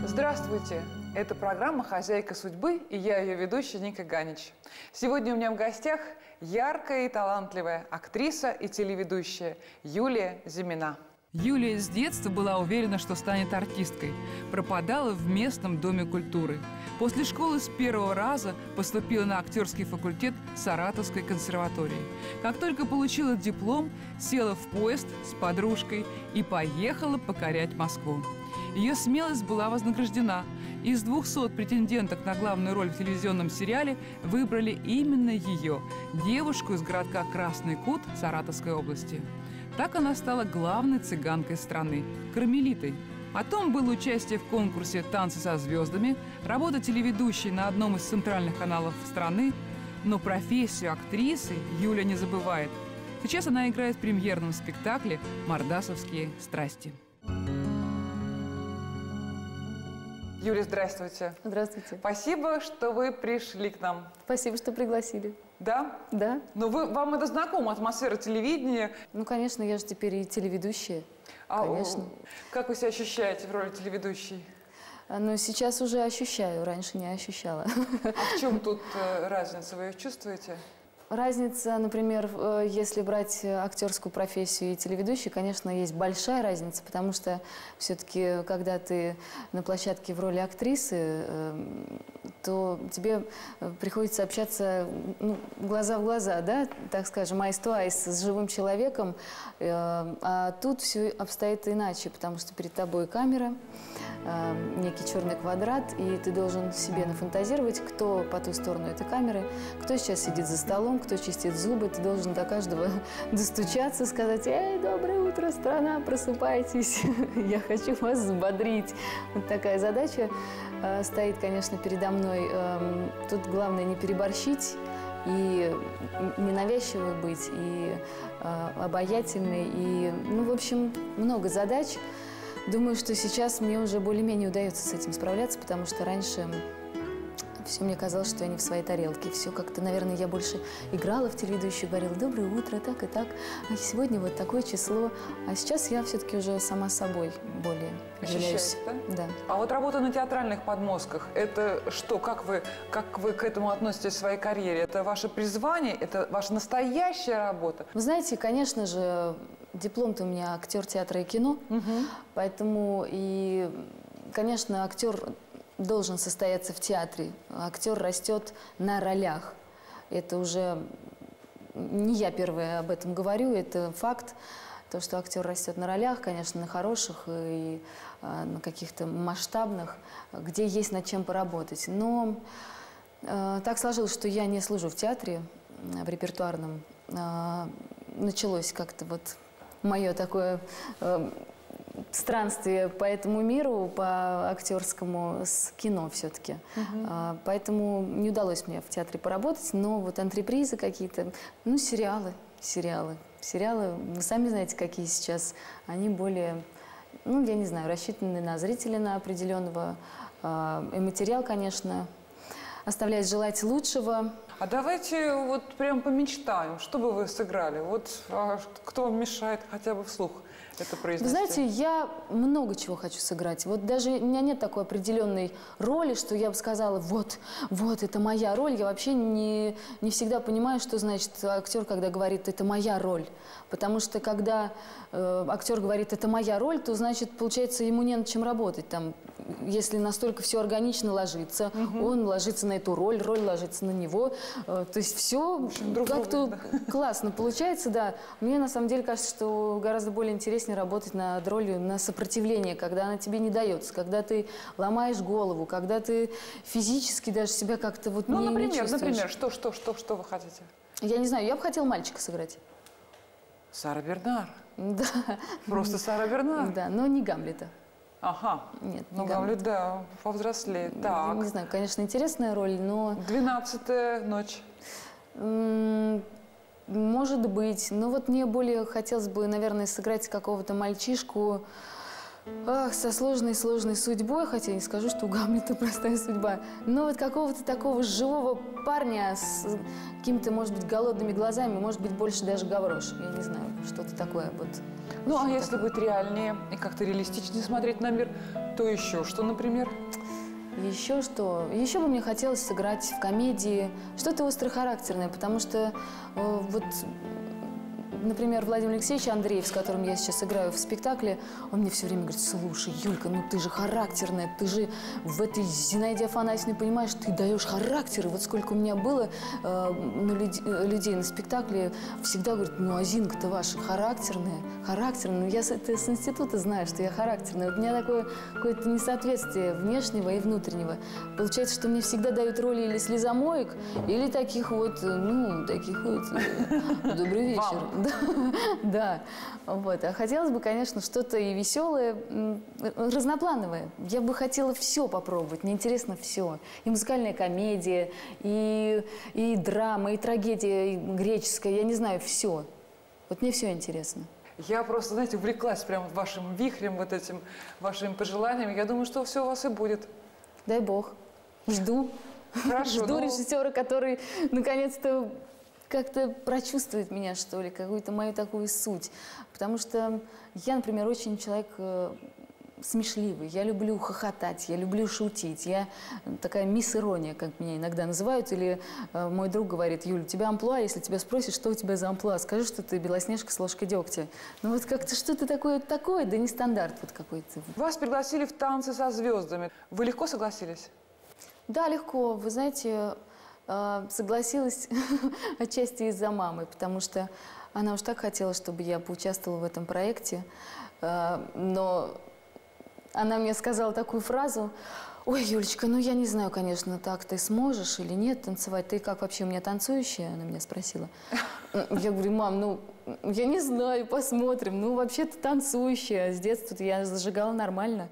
Здравствуйте! Это программа «Хозяйка судьбы» и я ее ведущая Ника Ганич. Сегодня у меня в гостях яркая и талантливая актриса и телеведущая Юлия Зимина. Юлия с детства была уверена, что станет артисткой. Пропадала в местном доме культуры. После школы с первого раза поступила на актерский факультет Саратовской консерватории. Как только получила диплом, села в поезд с подружкой и поехала покорять Москву. Ее смелость была вознаграждена. Из 200 претенденток на главную роль в телевизионном сериале выбрали именно ее, девушку из городка Красный Кут Саратовской области. Так она стала главной цыганкой страны – кармелитой. Потом было участие в конкурсе «Танцы со звездами», работа телеведущей на одном из центральных каналов страны, но профессию актрисы Юля не забывает. Сейчас она играет в премьерном спектакле «Мордасовские страсти». Юля, здравствуйте. Здравствуйте. Спасибо, что вы пришли к нам. Спасибо, что пригласили. Да? Да. Но вам это знакома, атмосфера телевидения? Ну, конечно, я же теперь и телеведущая. Конечно. Как вы себя ощущаете в роли телеведущей? Ну, сейчас уже ощущаю, раньше не ощущала. А в чем тут разница, вы ее чувствуете? Разница, например, если брать актерскую профессию и телеведущую, конечно, есть большая разница, потому что все-таки, когда ты на площадке в роли актрисы, то тебе приходится общаться глаза в глаза, да, так скажем, eyes to eyes с живым человеком, а тут все обстоит иначе, потому что перед тобой камера, некий черный квадрат, и ты должен себе нафантазировать, кто по ту сторону этой камеры, кто сейчас сидит за столом, кто чистит зубы, ты должен до каждого достучаться, сказать: «Эй, доброе утро, страна, просыпайтесь, я хочу вас взбодрить». Вот такая задача стоит, конечно, передо мной. Тут главное не переборщить и ненавязчивой быть, и обаятельной, и, ну, в общем, много задач. Думаю, что сейчас мне уже более-менее удается с этим справляться, потому что раньше все мне казалось, что я не в своей тарелке. Все как-то, наверное, я больше играла в телеведущую, говорила: «Доброе утро», так и так. А сегодня вот такое число. А сейчас я все-таки уже сама собой более являюсь. Да? Да. А вот работа на театральных подмостках – это что? Как вы к этому относитесь в своей карьере? Это ваше призвание? Это ваша настоящая работа? Вы знаете, конечно же, диплом-то у меня актер театра и кино, поэтому и, конечно, актер должен состояться в театре. Актер растет на ролях. Это уже не я первая об этом говорю, это факт. То, что актер растет на ролях, конечно, на хороших и на каких-то масштабных, где есть над чем поработать. Но так сложилось, что я не служу в театре, в репертуарном. Началось как-то вот мое такое странствие по этому миру, по актерскому, с кино все-таки. Поэтому не удалось мне в театре поработать, но вот антрепризы какие-то, ну, сериалы, вы сами знаете, какие сейчас, они более, ну, я не знаю, рассчитаны на зрителя, на определенного, и материал, конечно, оставляет желать лучшего. А давайте вот прям помечтаем, что бы вы сыграли? Вот кто вам мешает хотя бы вслух это произнести? Вы знаете, я много чего хочу сыграть. Вот даже у меня нет такой определенной роли, что я бы сказала: вот, это моя роль. Я вообще не всегда понимаю, что значит актер, когда говорит: это моя роль. Потому что когда актер говорит: это моя роль, то значит, получается, ему не над чем работать. Там, если настолько все органично ложится, он ложится на эту роль ложится на него. То есть все как-то классно получается, да. Мне на самом деле кажется, что гораздо более интереснее работать над ролью на сопротивление, когда она тебе не дается, когда ты ломаешь голову, когда ты физически даже себя как-то вот не чувствуешь. Например, что вы хотите? Я не знаю, я бы хотела мальчика сыграть. Сара Бернар. Да. Просто Сара Бернар. Да, но не Гамлета. Ага. Нет, ну, Гамлет, да, повзрослеет. Так. Не знаю, конечно, интересная роль, но... 12-я ночь. Может быть. Но вот мне более хотелось бы, наверное, сыграть какого-то мальчишку, Ах, со сложной судьбой, хотя не скажу, что у Гамлета простая судьба, но вот какого-то такого живого парня с какими-то, может быть, голодными глазами, может быть, больше даже Гаврош, я не знаю, что-то такое вот. Ну, а если быть реальнее и как-то реалистичнее смотреть на мир, то еще что, например? Еще что? Еще бы мне хотелось сыграть в комедии что-то острохарактерное, потому что вот, например, Владимир Алексеевич Андреев, с которым я сейчас играю в спектакле, он мне все время говорит: слушай, Юлька, ну ты же характерная, ты же в этой Зинаиде Афанасьевне, понимаешь, ты даешь характер. И вот сколько у меня было людей на спектакле, всегда говорят: ну, Азинка-то ваша характерная. Ну, я с института знаю, что я характерная. Вот у меня такое какое-то несоответствие внешнего и внутреннего. Получается, что мне всегда дают роли или слезомоек, или таких вот, добрый вечер. Да, вот. А хотелось бы, конечно, что-то и веселое, разноплановое. Я бы хотела все попробовать, мне интересно все. И музыкальная комедия, и драма, и трагедия, и греческая, я не знаю, все. Вот мне все интересно. Я просто, знаете, увлеклась прям вашим вихрем, вот этим, вашими пожеланиями. Я думаю, что все у вас и будет. Дай бог. Жду. Хорошо. Жду режиссера, который наконец-то как-то прочувствует меня, что ли, какую-то мою такую суть. Потому что я, например, очень человек смешливый. Я люблю хохотать, я люблю шутить. Я такая мисс-ирония, как меня иногда называют. Или мой друг говорит: Юль, у тебя амплуа, если тебя спросят, что у тебя за амплуа, скажи, что ты Белоснежка с ложкой дегтя. Ну вот как-то что-то такое, да не стандарт вот какой-то. Вас пригласили в «Танцы со звездами». Вы легко согласились? Да, легко. Вы знаете, согласилась отчасти из-за мамы, потому что она уж так хотела, чтобы я поучаствовала в этом проекте. Но она мне сказала такую фразу: ой, Юлечка, ну я не знаю, конечно, так ты сможешь или нет танцевать. Ты как вообще у меня танцующая? Она меня спросила. Я говорю: мам, ну я не знаю, посмотрим. Ну вообще-то танцующая. С детства я зажигала нормально.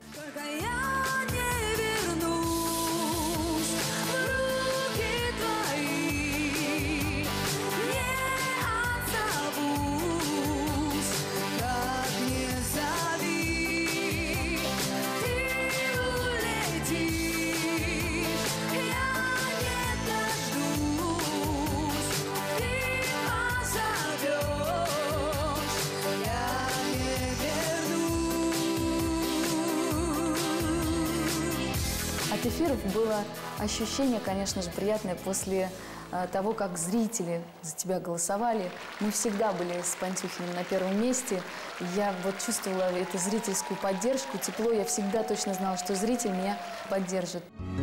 От эфиров было ощущение, конечно же, приятное после того, как зрители за тебя голосовали. Мы всегда были с Пантюхиным на первом месте. Я вот чувствовала эту зрительскую поддержку, тепло. Я всегда точно знала, что зритель меня поддержит.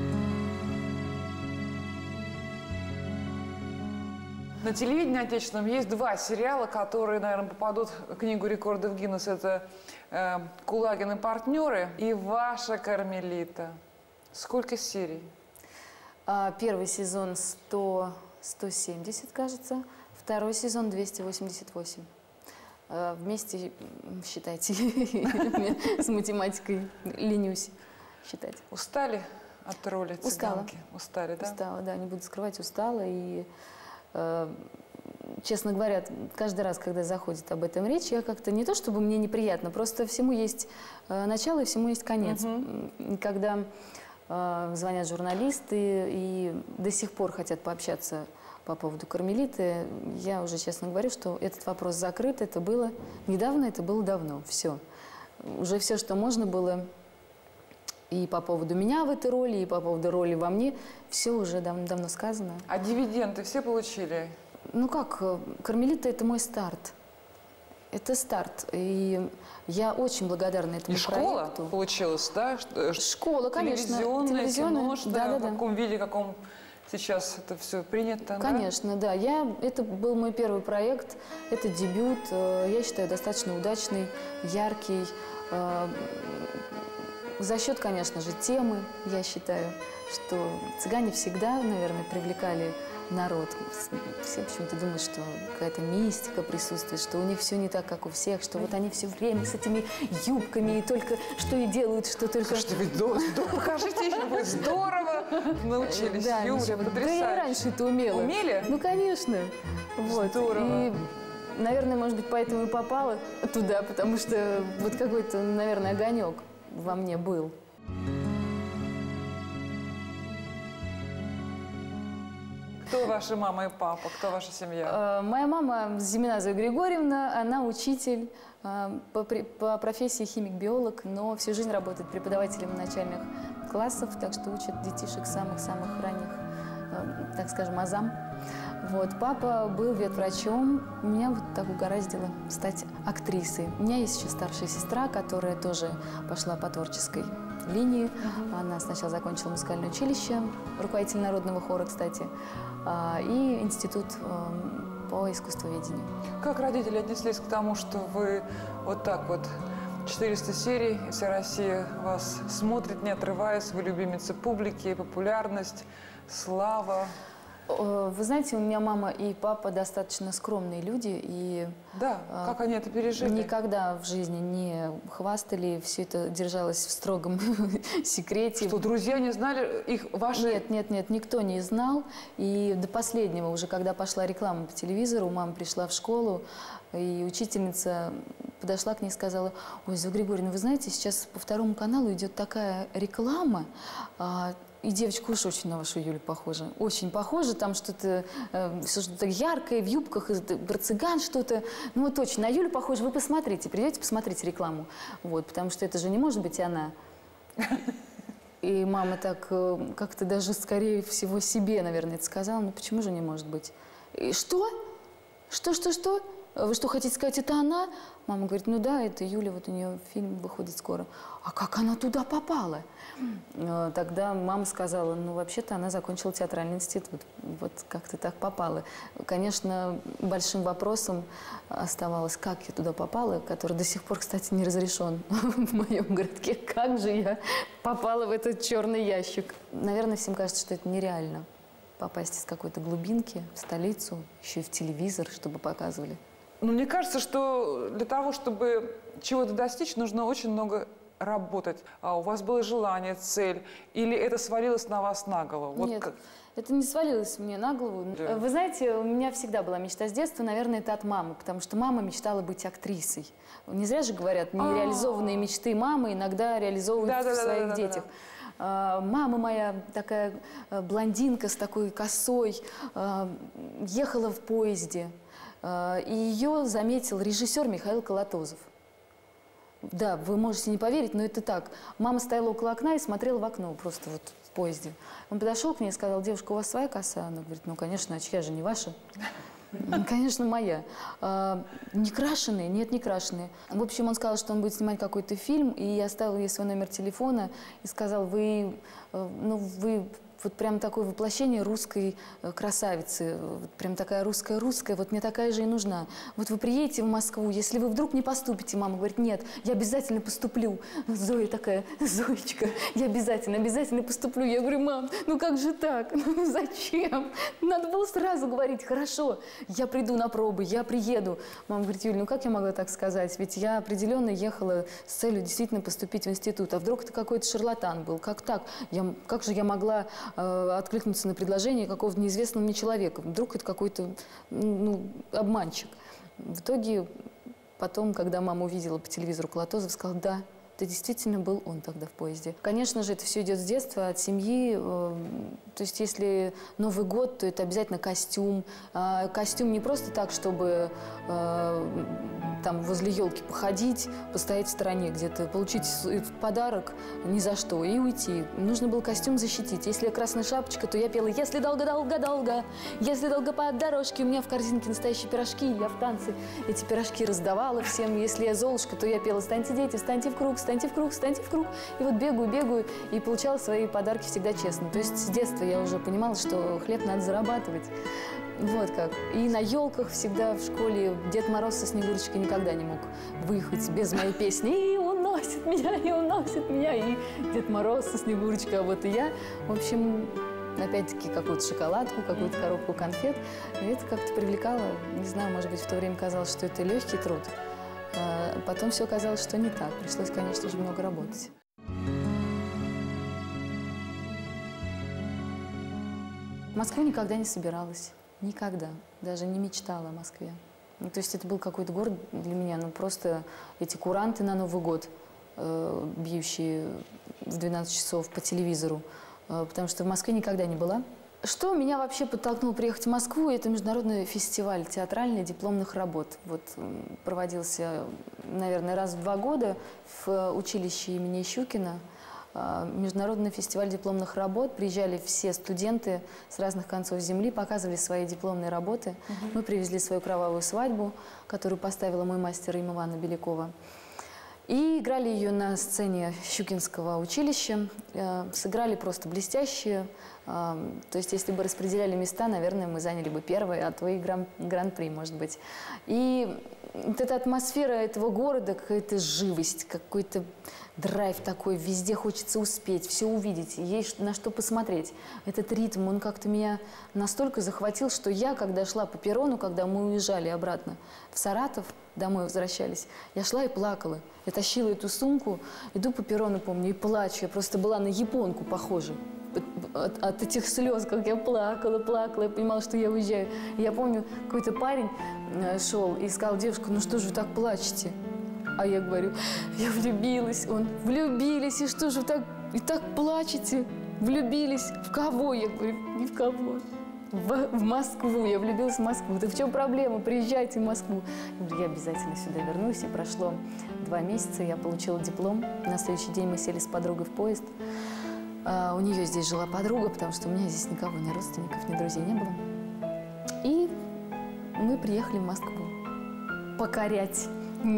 На телевидении отечественном есть 2 сериала, которые, наверное, попадут в Книгу рекордов Гиннесса. Это «Кулагин и партнеры» и «Ваша Кармелита». Сколько серий? Первый сезон 170, кажется. Второй сезон 288. Вместе, считайте, с математикой ленюсь считать. Устали от роли цыганки? Устали, да? Устала, да, не буду скрывать, устала. И, честно говоря, каждый раз, когда заходит об этом речь, я как-то не то, чтобы мне неприятно, просто всему есть начало и всему есть конец. Когда звонят журналисты и до сих пор хотят пообщаться по поводу Кармелиты, я уже честно говорю, что этот вопрос закрыт, это было недавно, это было давно, все. Уже все, что можно было и по поводу меня в этой роли, и по поводу роли во мне, все уже давно сказано. А дивиденды все получили? Ну как, Кармелита – это мой старт. Это старт. И я очень благодарна этому школа проекту. Получилась, да? Школа, конечно. Телевизионная, киношная, да. В каком виде, каком сейчас это все принято? Конечно, да. Это был мой первый проект, это дебют. Я считаю, достаточно удачный, яркий. За счет, конечно же, темы, я считаю, что цыгане всегда, наверное, привлекали народ. Все почему-то думают, что какая-то мистика присутствует, что у них все не так, как у всех, что вот они все время с этими юбками и только что и делают, что только... Слушайте, вы покажите, вы здорово научились, да, Юля, потрясающе. Да я раньше это умела. Умели? Ну, конечно. Вот. Здорово. И наверное, может быть, поэтому и попала туда, потому что вот какой-то, наверное, огонек во мне был. Кто ваша мама и папа? Кто ваша семья? Моя мама Зимина Зоя Григорьевна, она учитель, по профессии химик-биолог, но всю жизнь работает преподавателем начальных классов, так что учит детишек самых-самых ранних, так скажем, азам. Вот. Папа был ветврачом, меня вот так угораздило стать актрисой. У меня есть еще старшая сестра, которая тоже пошла по творческой линии. Она сначала закончила музыкальное училище, руководитель народного хора, кстати, и институт по искусствоведению. Как родители отнеслись к тому, что вы вот так вот 400 серий, и вся Россия вас смотрит, не отрываясь, вы любимица публики, популярность, слава? Вы знаете, у меня мама и папа достаточно скромные люди, и да, как они это пережили? Никогда в жизни не хвастали, все это держалось в строгом секрете. Что, друзья не знали их, ваши? Нет, никто не знал. И до последнего, уже когда пошла реклама по телевизору, мама пришла в школу, и учительница подошла к ней и сказала: ой, Зоя Григорьевна, вы знаете, сейчас по второму каналу идет такая реклама, и девочка уж очень на вашу Юлю похожа. Очень похожа, там что-то яркое, в юбках, про цыган что-то. Ну вот очень на Юлю похоже. Вы посмотрите, придете, посмотрите рекламу. Вот, потому что это же не может быть она. И мама так как-то даже, скорее всего, себе, наверное, это сказала. Ну почему же не может быть? И что? Что? Вы что, хотите сказать, это она? Мама говорит: ну да, это Юля, вот у нее фильм выходит скоро. А как она туда попала? Тогда мама сказала: ну вообще-то она закончила театральный институт. Вот как-то так попала. Конечно, большим вопросом оставалось, как я туда попала, который до сих пор, кстати, не разрешен в моем городке. Как же я попала в этот черный ящик? Наверное, всем кажется, что это нереально. Попасть из какой-то глубинки в столицу, еще и в телевизор, чтобы показывали. Ну, мне кажется, что для того, чтобы чего-то достичь, нужно очень много работать. А у вас было желание, цель? Или это свалилось на вас на голову? Вот нет, как... это не свалилось мне на голову. Да. Вы знаете, у меня всегда была мечта с детства, наверное, это от мамы, потому что мама мечтала быть актрисой. Не зря же говорят, нереализованные мечты мамы иногда реализовывают в своих детях. Мама моя, такая блондинка с такой косой, ехала в поезде. И ее заметил режиссер Михаил Колотозов. Да, вы можете не поверить, но это так. Мама стояла около окна и смотрела в окно просто вот в поезде. Он подошел к ней и сказал: девушка, у вас своя коса? Она говорит: ну, конечно, а чья же, не ваша? Конечно, моя. Не крашеные? Нет, не крашеные. В общем, он сказал, что он будет снимать какой-то фильм, и оставил ей свой номер телефона и сказал: вы вот прям такое воплощение русской красавицы, вот прям такая русская, вот мне такая же и нужна. Вот вы приедете в Москву, если вы вдруг не поступите, мама говорит: нет, я обязательно поступлю. Зоя такая: Зоечка, я обязательно поступлю. Я говорю: мам, ну как же так? Ну зачем? Надо было сразу говорить: хорошо, я приду на пробы, я приеду. Мама говорит: Юль, ну как я могла так сказать? Ведь я определенно ехала с целью действительно поступить в институт. А вдруг это какой-то шарлатан был? Как так? Как же я могла откликнуться на предложение какого-то неизвестного мне человека? Вдруг это какой-то обманщик. В итоге, потом, когда мама увидела по телевизору Колотозов, сказала: да, это действительно был он тогда в поезде. Конечно же, это все идет с детства, от семьи. То есть, если Новый год, то это обязательно костюм. Костюм не просто так, чтобы там возле елки походить, постоять в стороне где-то, получить подарок ни за что и уйти. Нужно было костюм защитить. Если я красная шапочка, то я пела: если долго-долго-долго, если долго по дорожке. У меня в корзинке настоящие пирожки, я в танце эти пирожки раздавала всем. Если я Золушка, то я пела: встаньте, дети, встаньте в круг, встаньте в круг, встаньте в круг. И вот бегаю и получала свои подарки всегда честно. То есть с детства я уже понимала, что хлеб надо зарабатывать. Вот как. И на елках всегда в школе Дед Мороз со Снегурочкой никогда не мог выехать без моей песни. И уносит меня, и уносит меня. И Дед Мороз со Снегурочкой, а вот и я. В общем, опять-таки, какую-то шоколадку, какую-то коробку конфет. И это как-то привлекало. Не знаю, может быть, в то время казалось, что это легкий труд. А потом все оказалось, что не так. Пришлось, конечно же, много работать. В Москву никогда не собиралась. Никогда. Даже не мечтала о Москве. Ну, то есть это был какой-то город для меня, ну просто эти куранты на Новый год, бьющие в 12 часов по телевизору, потому что в Москве никогда не была. Что меня вообще подтолкнуло приехать в Москву, это международный фестиваль театральный дипломных работ. Вот проводился, наверное, раз в 2 года в училище имени Щукина. Международный фестиваль дипломных работ. Приезжали все студенты с разных концов земли, показывали свои дипломные работы. Мы привезли свою «Кровавую свадьбу», которую поставила мой мастер Римма Ивановна Белякова. И играли ее на сцене Щукинского училища. Сыграли просто блестяще. То есть, если бы распределяли места, наверное, мы заняли бы первое, а то и гран-при, может быть. И вот эта атмосфера этого города, какая-то живость, какой-то драйв такой, везде хочется успеть, все увидеть, есть на что посмотреть. Этот ритм, он как-то меня настолько захватил, что я, когда шла по перрону, когда мы уезжали обратно в Саратов, домой возвращались, я шла и плакала. Я тащила эту сумку, иду по перрону, помню, и плачу. Я просто была на японку похожа. От этих слез, как я плакала, я понимала, что я уезжаю. И я помню, какой-то парень шел и сказал: девушка, ну что же вы так плачете? А я говорю: я влюбилась. Он: влюбились, и что же вы так плачете? Влюбились. В кого? Я говорю: ни в кого. В Москву. Я влюбилась в Москву. Да в чем проблема? Приезжайте в Москву. Я говорю: я обязательно сюда вернусь. И прошло 2 месяца, я получила диплом. На следующий день мы сели с подругой в поезд. У нее здесь жила подруга, потому что у меня здесь никого, ни родственников, ни друзей не было. И мы приехали в Москву покорять.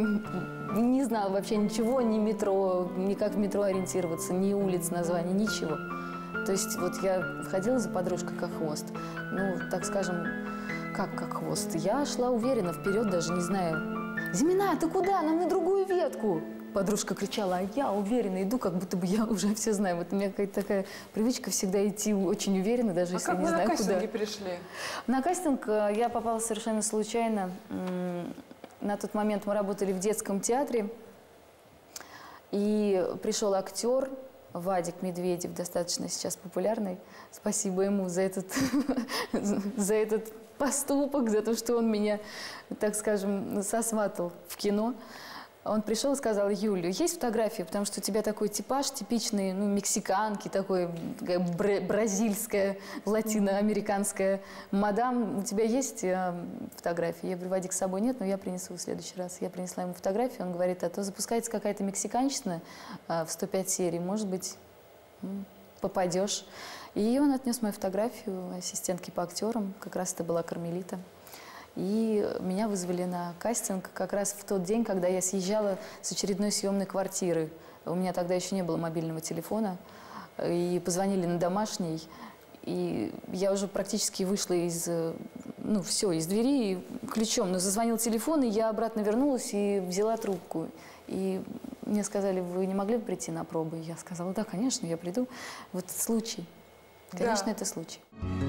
Не знала вообще ничего, ни метро, ни как в метро ориентироваться, ни улиц, названий, ничего. То есть вот я ходила за подружкой как хвост. Ну, так скажем, как хвост. Я шла уверенно вперед, даже не знаю: Зимина, ты куда? Нам на другую ветку. Подружка кричала, а я уверенно иду, как будто бы я уже все знаю. Вот у меня какая-то такая привычка всегда идти очень уверенно, даже если не знаю куда. А как вы на кастинге пришли? На кастинг я попала совершенно случайно. На тот момент мы работали в детском театре, и пришел актер Вадик Медведев, достаточно сейчас популярный. Спасибо ему за этот поступок, за то, что он меня, так скажем, сосватал в кино. Он пришел и сказал: Юлю, есть фотографии, потому что у тебя такой типаж типичный, ну, мексиканки, такой бразильская, латиноамериканская мадам. У тебя есть фотографии? Я говорю: Вадик, с собой нет, но я принесу в следующий раз. Я принесла ему фотографию, он говорит: а то запускается какая-то мексиканщина в 105 серий, может быть, попадешь. И он отнес мою фотографию ассистентке по актерам, как раз это была Кармелита. И меня вызвали на кастинг как раз в тот день, когда я съезжала с очередной съемной квартиры. У меня тогда еще не было мобильного телефона. И позвонили на домашний. И я уже практически вышла из двери ключом. Но зазвонил телефон, и я обратно вернулась и взяла трубку. И мне сказали: вы не могли бы прийти на пробы? Я сказала: да, конечно, я приду. Вот случай. Конечно, да. Это случай.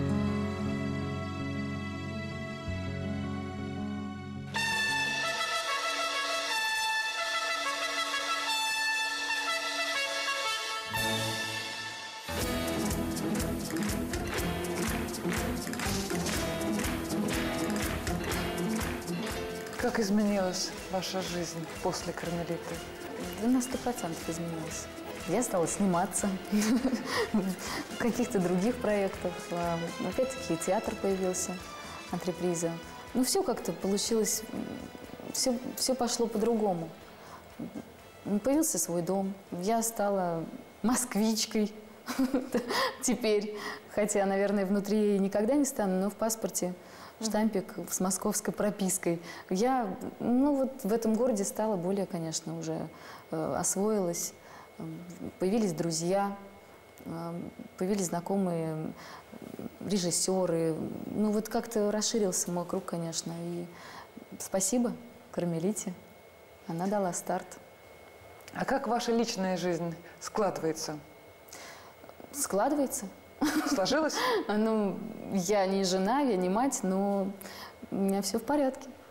Как изменилась ваша жизнь после Кармелиты? На 100% изменилась. Я стала сниматься в каких-то других проектах. Опять-таки театр появился, антреприза. Ну, все как-то получилось, все пошло по-другому. Появился свой дом. Я стала москвичкой теперь. Хотя, наверное, внутри никогда не стану, но в паспорте штампик с московской пропиской. Я, вот в этом городе стала более, конечно, уже освоилась. Появились друзья, появились знакомые режиссеры. Ну, вот как-то расширился мой круг, конечно. И спасибо Кармелите. Она дала старт. А как ваша личная жизнь складывается? Складывается. Сложилось? Ну, я не жена, я не мать, но у меня все в порядке.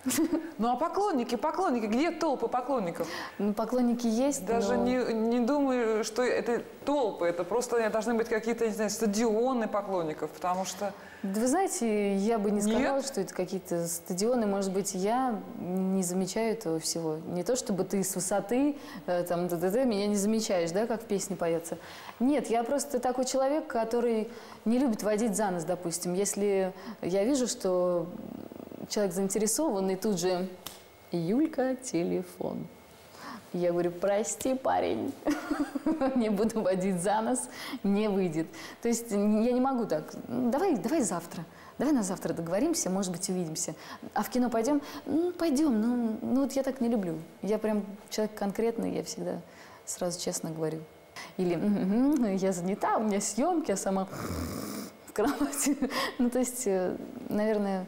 Ну а поклонники, где толпы поклонников? Ну, поклонники есть, Даже но... не думаю, что это толпы, это просто должны быть какие-то, не знаю, стадионы поклонников, потому что... Да вы знаете, я бы не сказала, Нет? что это какие-то стадионы. Может быть, я не замечаю этого всего. Не то, чтобы ты с высоты, там, меня не замечаешь, да, как в песне поется. Нет, я просто такой человек, который не любит водить за нос, допустим. Если я вижу, что человек заинтересован, и тут же «Юлька, телефон». Я говорю: прости, парень, не буду водить за нос, не выйдет. То есть я не могу так. Давай завтра. Давай на завтра договоримся, может быть, увидимся. А в кино пойдем? Ну, пойдем. Ну, вот я так не люблю. Я прям человек конкретный, я всегда сразу честно говорю. Или я занята, у меня съемки, я сама в кровати. Ну, то есть, наверное,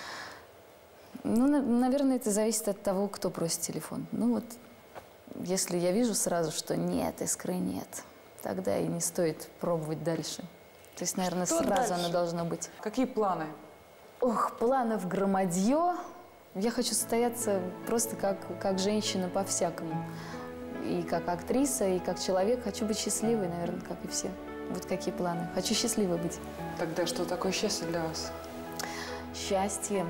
это зависит от того, кто просит телефон. Ну, вот. Если я вижу сразу, что нет, искры нет, тогда и не стоит пробовать дальше. То есть, наверное, Что сразу дальше? оно должно быть. Какие планы? Ох, планов громадье. Я хочу состояться просто как женщина по-всякому. И как актриса, и как человек. Хочу быть счастливой, наверное, как и все. Вот какие планы. Хочу счастливой быть. Тогда что такое счастье для вас? Счастье.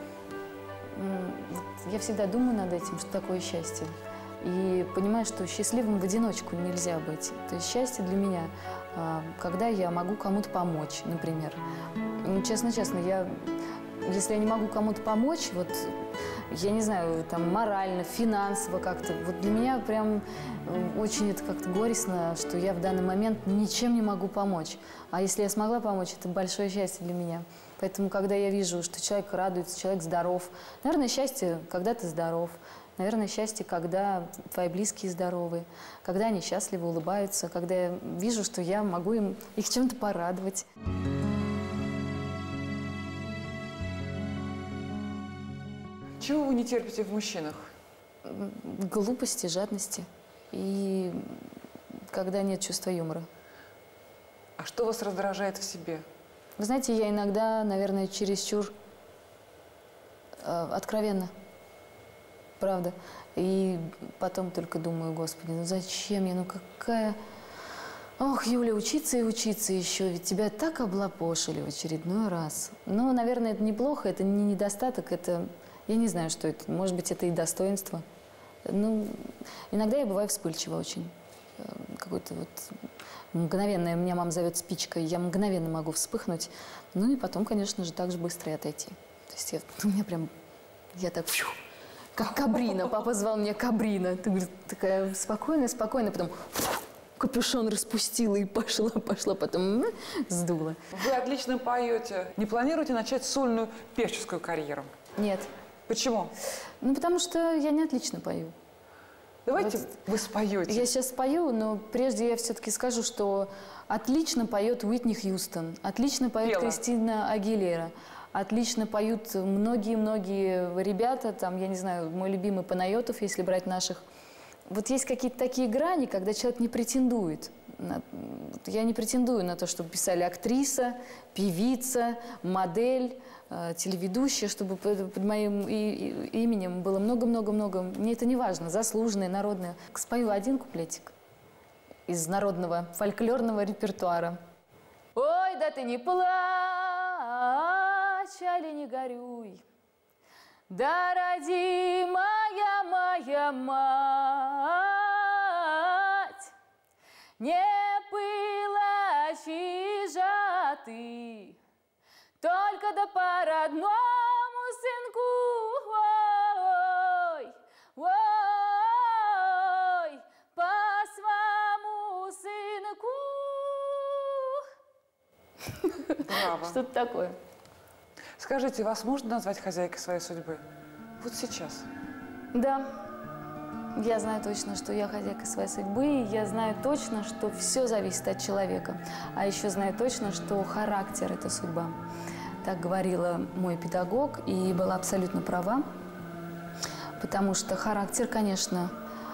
Вот я всегда думаю над этим, что такое счастье. И понимаю, что счастливым в одиночку нельзя быть. То есть счастье для меня, когда я могу кому-то помочь, например. Честно, если я не могу кому-то помочь, вот, я не знаю, там, морально, финансово как-то, вот для меня прям очень это как-то горестно, что я в данный момент ничем не могу помочь. А если я смогла помочь, это большое счастье для меня. Поэтому, когда я вижу, что человек радуется, человек здоров, наверное, счастье, когда ты здоров. Наверное, счастье, когда твои близкие здоровы, когда они счастливы, улыбаются, когда я вижу, что я могу их чем-то порадовать. Чего вы не терпите в мужчинах? Глупости, жадности и когда нет чувства юмора. А что вас раздражает в себе? Вы знаете, я иногда, наверное, чересчур откровенна. Правда. И потом только думаю: Господи, ну зачем я, ну какая... Ох, Юля, учиться и учиться еще, ведь тебя так облапошили в очередной раз. Ну, наверное, это неплохо, это не недостаток, это... Я не знаю, что это. Может быть, это и достоинство. Ну, иногда я бываю вспыльчива очень. Какой-то вот мгновенное, меня мама зовет спичкой, я мгновенно могу вспыхнуть. Ну и потом, конечно же, так же быстро и отойти. То есть у меня прям... Я так... Как Кабрина. Папа звал меня Кабрина. Ты, говорит, такая спокойная, потом капюшон распустила и пошла, потом сдула. Вы отлично поете. Не планируете начать сольную певческую карьеру? Нет. Почему? Ну, потому что я не отлично пою. Давайте Вот вы споете. Я сейчас спою, но прежде я все-таки скажу, что отлично поет Уитни Хьюстон, отлично поет Кристина Агилера. Отлично поют многие-многие ребята, там, я не знаю, мой любимый Панайотов, если брать наших. Вот есть какие-то такие грани, когда человек не претендует. Я не претендую на то, чтобы писали актриса, певица, модель, телеведущая, чтобы под моим именем было много-много-много. Мне это не важно, заслуженное, народное. Спою один куплетик из народного фольклорного репертуара. Ой, да ты не плачь, али не горюй, да родимая моя мать, не плачи же ты, только да по родному сынку, ой, ой, по своему сынку. Браво. Что-то такое. Скажите, вас можно назвать хозяйкой своей судьбы? Вот сейчас. Да. Я знаю точно, что я хозяйка своей судьбы, и я знаю точно, что все зависит от человека. А еще знаю точно, что характер – это судьба. Так говорила мой педагог, и была абсолютно права. Потому что характер, конечно,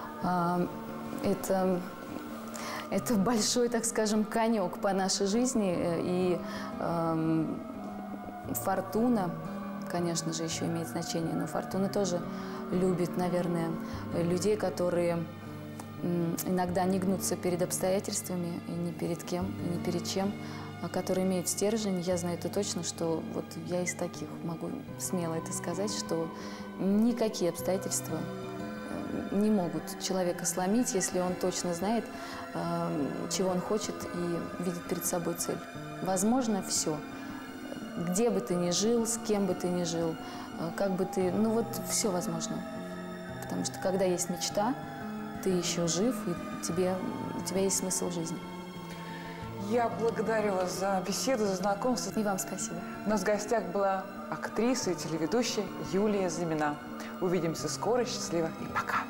это большой, так скажем, конек по нашей жизни. И фортуна, конечно же, еще имеет значение. Но фортуна тоже любит, наверное, людей, которые иногда не гнутся перед обстоятельствами, и ни перед кем, и ни перед чем, а которые имеют стержень. Я знаю это точно, что вот я из таких, могу смело это сказать, что никакие обстоятельства не могут человека сломить, если он точно знает, чего он хочет, и видит перед собой цель. Возможно, все. Где бы ты ни жил, с кем бы ты ни жил, как бы ты... Ну вот все возможно. Потому что когда есть мечта, ты еще жив, и у тебя есть смысл жизни. Я благодарю вас за беседу, за знакомство. И вам спасибо. У нас в гостях была актриса и телеведущая Юлия Зимина. Увидимся скоро. Счастливо и пока.